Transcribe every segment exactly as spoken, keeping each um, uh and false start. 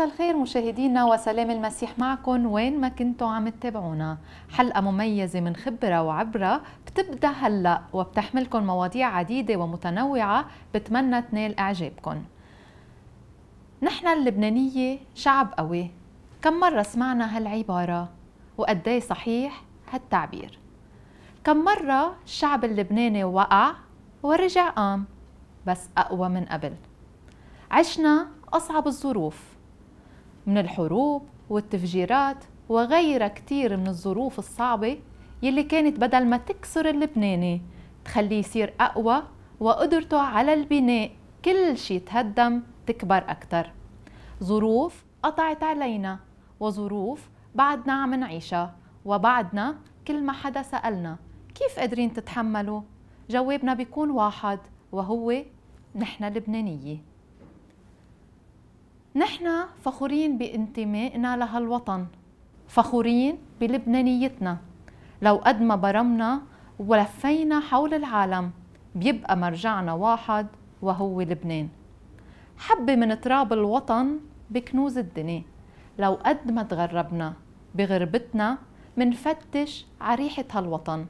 مساء الخير مشاهدينا وسلام المسيح معكم وين ما كنتوا عم تتابعونا. حلقة مميزة من خبرة وعبرة بتبدأ هلأ وبتحملكم مواضيع عديدة ومتنوعة بتمنى تنال إعجابكم. نحن اللبنانية شعب قوي، كم مرة سمعنا هالعبارة وقديه صحيح هالتعبير؟ كم مرة الشعب اللبناني وقع ورجع قام بس أقوى من قبل. عشنا أصعب الظروف من الحروب والتفجيرات وغيرها كتير من الظروف الصعبة يلي كانت بدل ما تكسر اللبناني تخليه يصير أقوى وقدرته على البناء كل شي تهدم تكبر أكتر. ظروف قطعت علينا وظروف بعدنا عم نعيشها، وبعدنا كل ما حدا سألنا كيف قادرين تتحملوا جوابنا بيكون واحد وهو نحن لبنانية. نحن فخورين بانتمائنا لهالوطن، فخورين بلبنانيتنا. لو قد ما برمنا ولفينا حول العالم بيبقى مرجعنا واحد وهو لبنان. حبة من تراب الوطن بكنوز الدنيا. لو قد ما تغربنا بغربتنا منفتش عريحة هالوطن،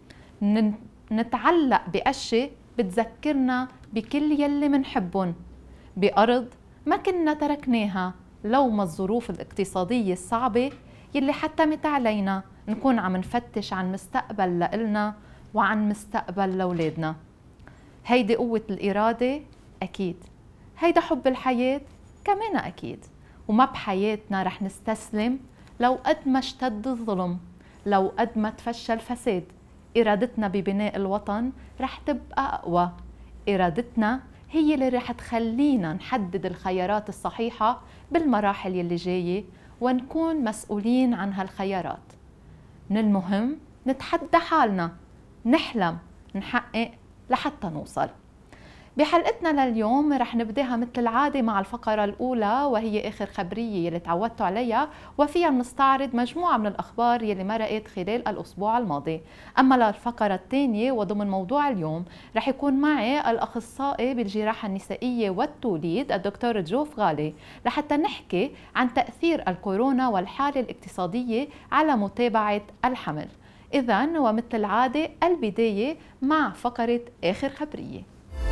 نتعلق بأشياء بتذكرنا بكل يلي منحبن بأرض ما كنا تركناها لو ما الظروف الاقتصادية الصعبة يلي حتمت علينا نكون عم نفتش عن مستقبل لإلنا وعن مستقبل لأولادنا. هيدي قوة الإرادة أكيد، هيدا حب الحياة كمان أكيد، وما بحياتنا رح نستسلم لو قد ما اشتد الظلم، لو قد ما تفشى الفساد. إرادتنا ببناء الوطن رح تبقى أقوى. إرادتنا هي اللي رح تخلينا نحدد الخيارات الصحيحة بالمراحل يلي جاية ونكون مسؤولين عن هالخيارات. من المهم نتحدى حالنا، نحلم، نحقق لحتى نوصل. بحلقتنا لليوم رح نبداها مثل العادة مع الفقرة الأولى وهي آخر خبرية يلي تعودتوا عليها، وفيها بنستعرض مجموعة من الأخبار يلي مرقت خلال الأسبوع الماضي. أما للفقرة الثانية وضمن موضوع اليوم رح يكون معي الأخصائي بالجراحة النسائية والتوليد الدكتور جوف غالي لحتى نحكي عن تأثير الكورونا والحالة الاقتصادية على متابعة الحمل. إذن ومثل العادة البداية مع فقرة آخر خبرية.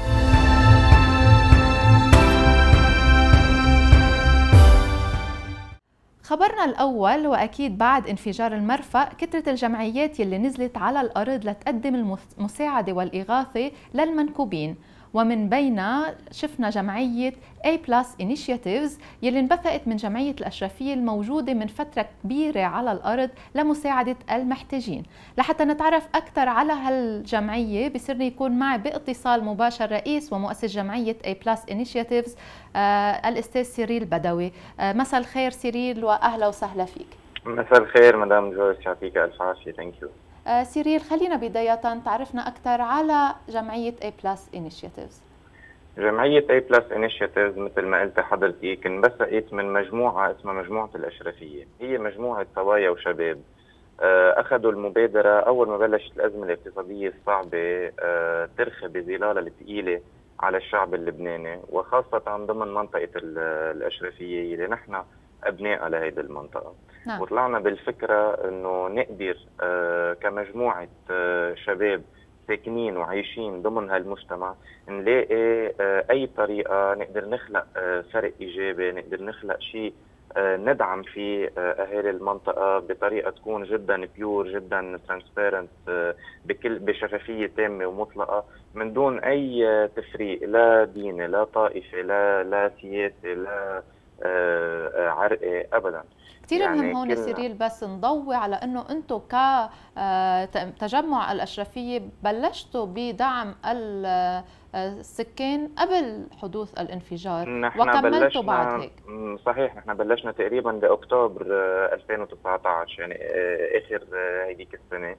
خبرنا الأول، وأكيد بعد انفجار المرفأ كثرة الجمعيات يلي نزلت على الأرض لتقدم المساعدة والإغاثة للمنكوبين، ومن بينها شفنا جمعية A Plus Initiatives يلي انبثقت من جمعية الأشرفية الموجودة من فترة كبيرة على الأرض لمساعدة المحتاجين. لحتى نتعرف أكثر على هالجمعية بصير يكون معي باتصال مباشر رئيس ومؤسس جمعية A Plus Initiatives آه الأستاذ سيريل بدوي. آه مساء الخير سيريل وأهلا وسهلا فيك. مساء الخير مدام جويس، يعطيك ألف عافية. ثانك يو. آه سيريل، خلينا بداية تعرفنا أكثر على جمعية A Plus Initiatives. جمعية A Plus Initiatives مثل ما قلت حضرتك انبثقت من مجموعة اسمها مجموعة الأشرفية. هي مجموعة صبايا وشباب أخذوا المبادرة أول ما بلشت الأزمة الاقتصادية الصعبة ترخي بظلالها الثقيلة على الشعب اللبناني، وخاصة ضمن منطقة الأشرفية اللي نحن أبناء لهذه المنطقة. نعم. وطلعنا بالفكرة أنه نقدر كمجموعة شباب ساكنين وعايشين ضمن هالمجتمع نلاقي أي طريقة نقدر نخلق فرق إيجابي، نقدر نخلق شيء ندعم فيه أهالي المنطقة بطريقة تكون جدا بيور، جدا ترانسبيرنت، بكل بشفافية تامة ومطلقة من دون أي تفريق، لا ديني لا طائفي لا لا سياسي لا عرقي أبدا. كثير يعني مهم هون سيريل بس نضوي على انه انتم كتجمع الاشرفيه بلشتوا بدعم السكان قبل حدوث الانفجار وكملتوا بعد هيك. صحيح، نحن بلشنا تقريبا باكتوبر ألفين وتسعة عشر، يعني اخر هيديك السنه،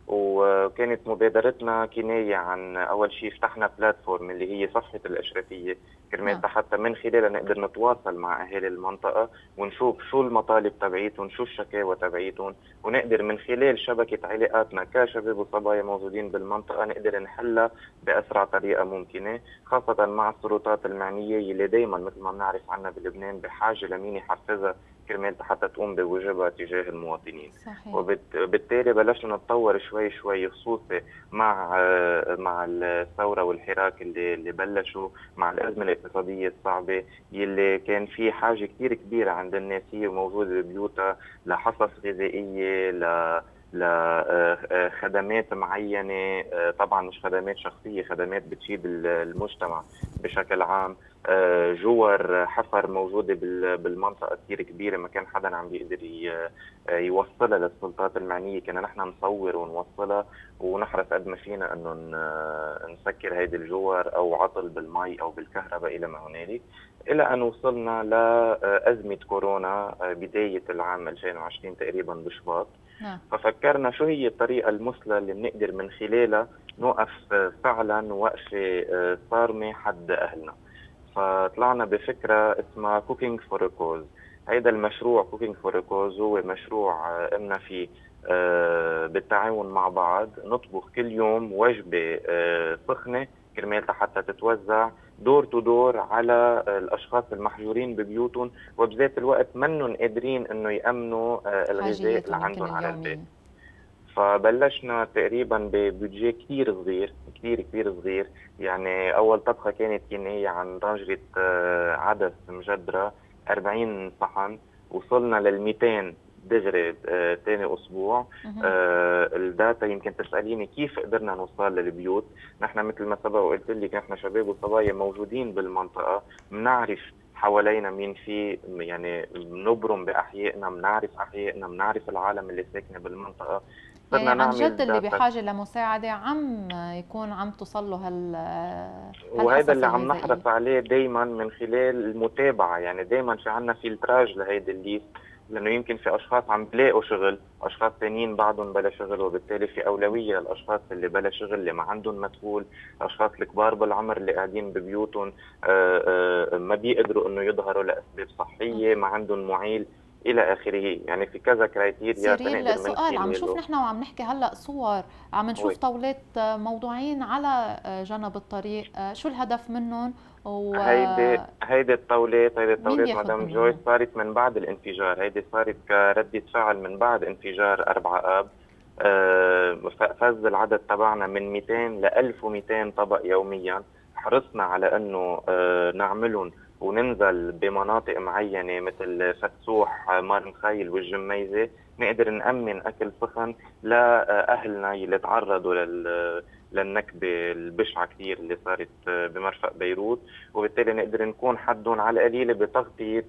وكانت مبادرتنا كناية عن أول شيء فتحنا بلاتفورم اللي هي صفحة الأشرفية كرمال نعم. حتى من خلالها نقدر نتواصل مع أهالي المنطقة ونشوف شو المطالب تبعيتهم، شو الشكاوى تبعيتهم، ونقدر من خلال شبكة علاقاتنا كشباب وصبايا موجودين بالمنطقة نقدر نحلها بأسرع طريقة ممكنة، خاصة مع السلطات المعنية اللي دايما مثل ما بنعرف عنا بلبنان بحاجة لمين يحفزها كرمال حتى تقوم بواجبها تجاه المواطنين. صحيح. وبالتالي بلشنا نتطور شوي شوي، خصوصي مع مع الثوره والحراك اللي اللي بلشوا مع الازمه الاقتصاديه الصعبه يلي كان في حاجه كثير كبيره عند الناس هي موجوده ببيوتها لحصص غذائيه، ل لخدمات معينه، طبعا مش خدمات شخصيه، خدمات بتفيد المجتمع بشكل عام، جوار حفر موجوده بالمنطقه كثير كبيره ما كان حدا عم بيقدر يوصلها للسلطات المعنيه، كنا نحن نصور ونوصلها ونحرص قد ما فينا انه نسكر هيدي الجوار او عطل بالمي او بالكهرباء الى ما هنالك، الى ان وصلنا لازمه كورونا بدايه العام ألفين وعشرين تقريبا بشباط. نعم. ففكرنا شو هي الطريقه المثلى اللي بنقدر من خلالها نوقف فعلا وقفه صارمه حد اهلنا. فطلعنا بفكره اسمها كوكينج فور كوز. هيدا المشروع كوكينج فور كوز هو مشروع قمنا فيه بالتعاون مع بعض نطبخ كل يوم وجبه سخنه كرمال حتى تتوزع دور تو دور على الاشخاص المحجورين ببيوتهم وبذات الوقت منهم قادرين انه يامنوا الغذاء اللي عندهم على البيت. فبلشنا تقريبا ببودجي كثير صغير كثير كثير صغير، يعني اول طبخه كانت كنية عن طنجرة عدس مجدرة أربعين صحن، وصلنا لل مئتين دغري ثاني آه اسبوع. آه الداتا يمكن تساليني كيف قدرنا نوصل للبيوت، نحن مثل ما سبق وقلت لك نحن شباب وصبايا موجودين بالمنطقه، بنعرف حوالينا مين في، يعني بنبرم باحيائنا، بنعرف احيائنا، بنعرف العالم اللي ساكنه بالمنطقه. يعني عن جد اللي بحاجه لمساعده عم يكون عم توصل له هال وهذا اللي عم نحرص عليه دائما من خلال المتابعه، يعني دائما في عندنا فلتراج لهيدي الليست، لانه يمكن في اشخاص عم بلاقوا شغل، اشخاص ثانيين بعضهم بلا شغل، وبالتالي في اولويه للاشخاص اللي بلا شغل اللي ما عندهم مدخول، الاشخاص الكبار بالعمر اللي قاعدين ببيوتهم ما بيقدروا انه يظهروا لاسباب صحيه، ما عندهم معيل الى اخره، يعني في كذا كرايتيريا. سيريل سؤال، عم نشوف نحن وعم نحكي هلا صور، عم نشوف طاولات موضوعين على جنب الطريق، شو الهدف منهم؟ و... هيدي هيدي الطاولات هيدي الطاولات مدام جويس صارت من بعد الانفجار، هيدي صارت كردة فعل من بعد انفجار أربعة آب. أه فاز العدد تبعنا من مئتين ل ألف ومئتين طبق يوميا، حرصنا على انه أه نعملهم وننزل بمناطق معينة مثل فتسوح، مار مخيل والجميزة، نقدر نأمن أكل سخن لأهلنا اللي تعرضوا لل للنكبة البشعة كثير اللي صارت بمرفق بيروت، وبالتالي نقدر نكون حدهم على القليلة بتغطية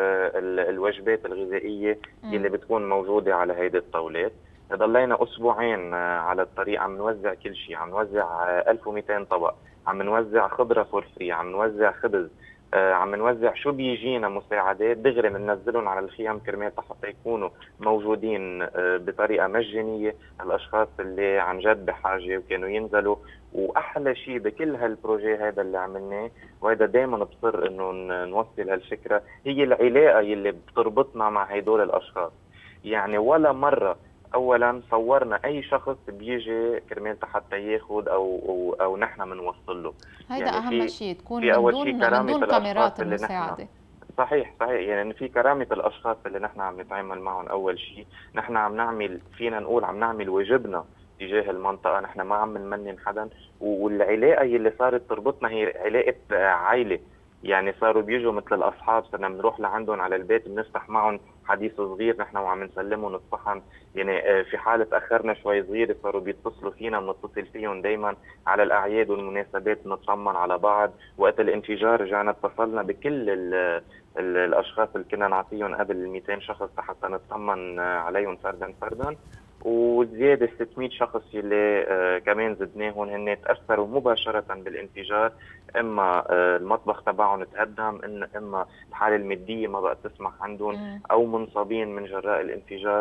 الوجبات الغذائية اللي بتكون موجودة على هيدي الطاولات. ضلينا أسبوعين على الطريق عم نوزع كل شيء، عم نوزع ألف ومئتين طبق، عم نوزع خضرة فور فري، عم نوزع خبز، آه عم نوزع شو بيجينا مساعدات دغري بننزلهم على الخيام كرمال حتى يكونوا موجودين آه بطريقه مجانيه الاشخاص اللي عن جد بحاجه وكانوا ينزلوا. واحلى شيء بكل هالبروجي هذا اللي عملناه، وهذا دائما بصر انه نوصل هالفكره، هي العلاقه اللي بتربطنا مع هدول الاشخاص. يعني ولا مره اولا صورنا اي شخص بيجي كرمال حتى ياخذ او او, أو نحن بنوصل له، هيدا يعني اهم شيء تكون من دون من دون كاميرات المساعده. صحيح صحيح، يعني في كرامه الاشخاص اللي نحن عم نتعامل معهم. اول شيء نحن عم نعمل، فينا نقول عم نعمل واجبنا تجاه المنطقه، نحن ما عم نمنن حدا، والعلاقه اللي صارت تربطنا هي علاقه عائله، يعني صاروا بيجوا مثل الاصحاب، صرنا بنروح لعندهم على البيت بنفتح معهم حديث صغير نحن وعم نسلمهم الصحن، يعني في حاله تاخرنا شوي صغير صاروا بيتصلوا فينا، بنتصل فيهم دائما على الاعياد والمناسبات، نطمن على بعض. وقت الانفجار رجعنا اتصلنا بكل ال ال الاشخاص اللي كنا نعطيهم قبل ال مئتين شخص حتى نطمن عليهم فردا فردا، وزياده ستمئة شخص اللي آه كمان زدناهم هن تاثروا مباشره بالانفجار، اما آه المطبخ تبعهم تهدم، إن اما الحاله الماديه ما بقت تسمح عندهم، او منصابين من جراء الانفجار.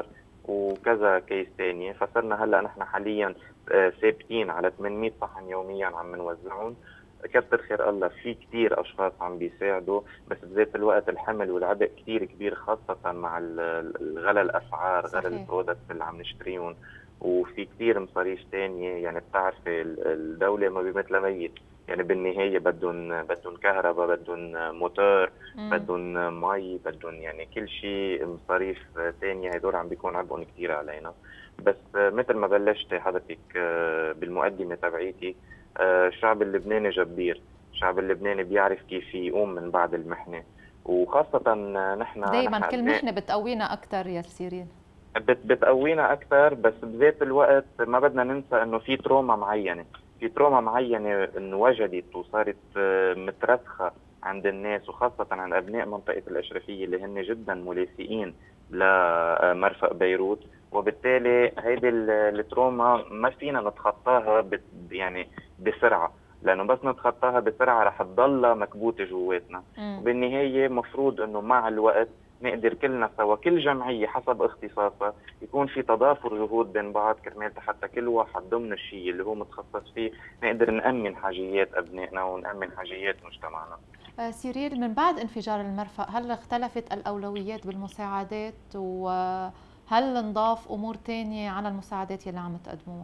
وكذا كيس ثانيه، فصرنا هلا نحن حاليا ثابتين على ثمانمئة صحن يوميا عم نوزعهم. كتر خير الله في كثير اشخاص عم بيساعدوا، بس بذات الوقت الحمل والعبء كثير كبير، خاصه مع الغلا الاسعار، غلا البرودكتس اللي عم نشتريهم، وفي كثير مصاريف ثانيه. يعني بتعرفي الدوله ما بمثل ميت، يعني بالنهايه بدهم بدهم كهرباء، بدهم موتور، بدهم مي، بدهم يعني كل شيء مصاريف ثانيه، هدول عم بيكون عبئهم كثير علينا. بس مثل ما بلشت حضرتك بالمقدمه تبعيتي، الشعب اللبناني جبير، الشعب اللبناني بيعرف كيف يقوم من بعد المحنه، وخاصه نحن دايما كل محنه بتقوينا اكثر يا سيريل، بتقوينا اكثر. بس بذات الوقت ما بدنا ننسى انه في تروما معينه، في تروما معينه انه وجدت وصارت مترسخه عند الناس، وخاصه عند ابناء منطقه الاشرفيه اللي هن جدا ملاصقين لمرفق بيروت. وبالتالي هيدي التروما ما فينا نتخطاها يعني بسرعه، لانه بس نتخطاها بسرعه رح تضلها مكبوته جواتنا. وبالنهايه مفروض انه مع الوقت نقدر كلنا سوا، كل جمعيه حسب اختصاصها، يكون في تضافر جهود بين بعض كرمال حتى كل واحد ضمن الشيء اللي هو متخصص فيه نقدر نأمن حاجيات ابنائنا ونأمن حاجيات مجتمعنا. سيريل، من بعد انفجار المرفأ هل اختلفت الاولويات بالمساعدات، وهل انضاف امور ثانيه على المساعدات يلي عم تقدموها؟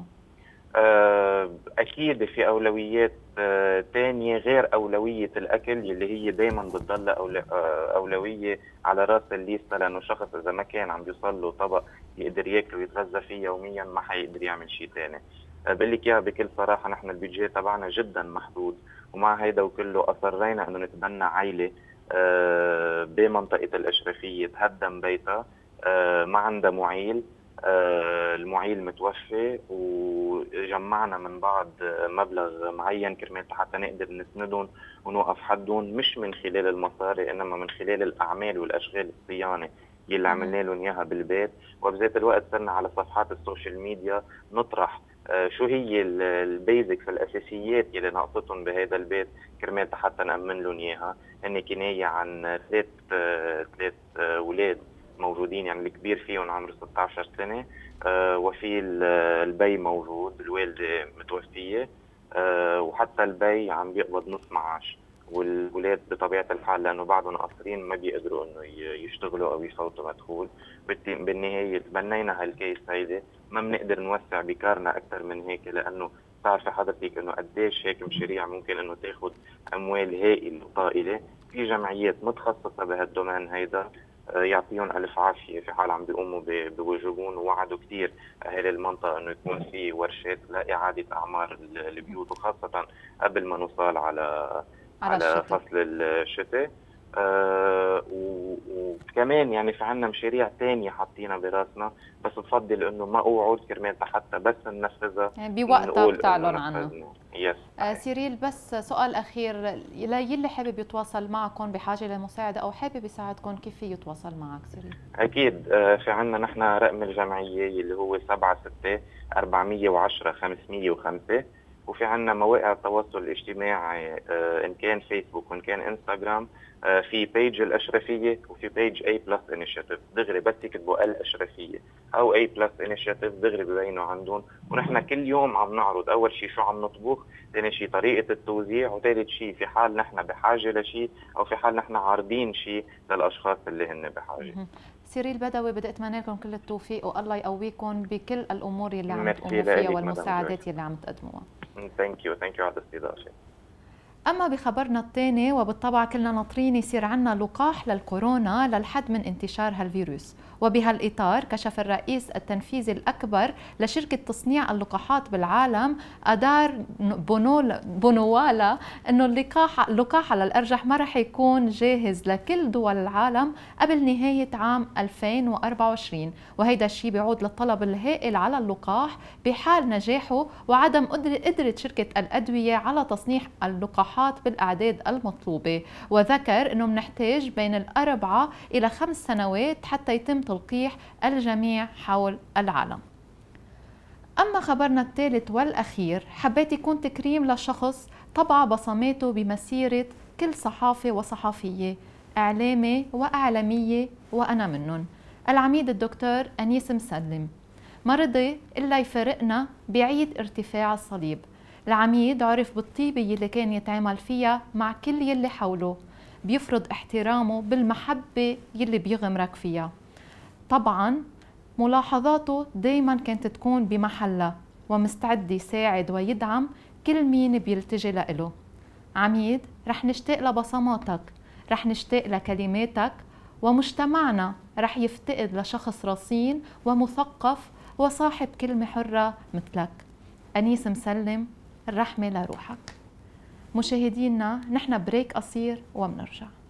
أكيد في أولويات تانية غير أولوية الأكل اللي هي دايما بتضل أولوية على رأس الليستة، لأنه شخص إذا ما كان عم بيوصل له طبق يقدر ياكله ويتغذى فيه يوميا ما حيقدر يعمل شيء تاني. بقول لك إياها بكل صراحة، نحن البيدجي تبعنا جدا محدود، ومع هيدا وكله أصرينا إنه نتبنى عائلة بمنطقة الأشرفية تهدم بيتها، ما عندها معيل، المعيل متوفي، وجمعنا من بعض مبلغ معين كرمال حتى نقدر نسندهم ونوقف حدهم، مش من خلال المصاري انما من خلال الاعمال والاشغال الصيانه اللي عملنا لهم اياها بالبيت. وبذات الوقت صرنا على صفحات السوشيال ميديا نطرح شو هي البيزكس الاساسيات اللي ناقصتهم بهذا البيت كرمال حتى نامن لهم اياها. هن كنايه عن ثلاث ثلاث اولاد موجودين، يعني الكبير فيهم عمره ستة عشر سنة، آه وفي البي موجود، الوالدة متوفية، آه وحتى البي عم بيقبض نص معاش، والولاد بطبيعة الحال لأنه بعضهم قاصرين ما بيقدروا إنه يشتغلوا أو يفوتوا مدخول. بالنهاية تبنينا هالكيس هيدي، ما بنقدر نوسع بكارنا أكثر من هيك، لأنه بتعرفي حضرتك إنه قديش هيك مشاريع ممكن إنه تاخذ أموال هائلة وطائلة. في جمعيات متخصصة بهالدومين هيدا يعطيهم ألف عافية في حال عم بيقوموا بواجبهم، ووعدوا كثير أهل المنطقة إنه يكون في ورشات لإعادة أعمار البيوت، وخاصة قبل ما نوصل على على, على فصل الشتاء. آه وكمان يعني في عنا مشاريع ثانيه حاطينها براسنا، بس بفضل انه ما اوعد كرمال حتى بس ننفذها يعني بوقتها بتعلن عنها. يس. آه سيريل، بس سؤال اخير للي حابب يتواصل معكم بحاجه لمساعده او حابب يساعدكم، كيف يتواصل معك سيريل؟ اكيد آه في عنا نحن رقم الجمعيه اللي هو سبعة ستة أربعمية وعشرة خمسمية وخمسة، وفي عنا مواقع التواصل الاجتماعي آه ان كان فيسبوك وان كان انستغرام، آه في بيج الاشرفيه وفي بيج اي بلس انيشيتيف، دغري بس يكتبوا الاشرفيه او اي بلس انيشيتيف دغري ببينوا عندهم. ونحن كل يوم عم نعرض اول شيء شو عم نطبخ، ثاني شيء طريقه التوزيع، وثالث شيء في حال نحن بحاجه لشيء او في حال نحن عارضين شيء للاشخاص اللي هن بحاجه. سيريل بدوي، بدي اتمنى لكم كل التوفيق والله يقويكم بكل الامور اللي عم تقوموا فيها والمساعدات اللي عم تقدموها. ثانك يو ثانك يو على الاستضافه. أما بخبرنا الثاني، وبالطبع كلنا ناطرين يصير عنا لقاح للكورونا للحد من انتشار هالفيروس، وبهالإطار كشف الرئيس التنفيذي الأكبر لشركة تصنيع اللقاحات بالعالم أدار بونوالا أنه اللقاح اللقاح على الأرجح ما رح يكون جاهز لكل دول العالم قبل نهاية عام ألفين وأربعة وعشرين، وهيدا الشيء بيعود للطلب الهائل على اللقاح بحال نجاحه وعدم قدرة شركة الأدوية على تصنيع اللقاحات بالأعداد المطلوبة. وذكر أنه منحتاج بين الأربعة إلى خمس سنوات حتى يتم تلقيح الجميع حول العالم. أما خبرنا الثالث والأخير، حبيت يكون تكريم لشخص طبع بصماته بمسيرة كل صحافي وصحفية، إعلامي وإعلامية وأنا منهم. العميد الدكتور أنيس مسلم، ما رضي إلا يفارقنا بعيد ارتفاع الصليب. العميد عرف بالطيبة يلي كان يتعامل فيها مع كل يلي حوله، بيفرض احترامه بالمحبة يلي بيغمرك فيها. طبعاً ملاحظاته دايماً كانت تكون بمحلها، ومستعد يساعد ويدعم كل مين بيلتجي لإله. عميد، رح نشتاق لبصماتك، رح نشتاق لكلماتك، ومجتمعنا رح يفتقد لشخص رصين ومثقف وصاحب كلمة حرة مثلك. أنيس مسلم، الرحمة لروحك. مشاهدينا، نحن بريك قصير ومنرجع.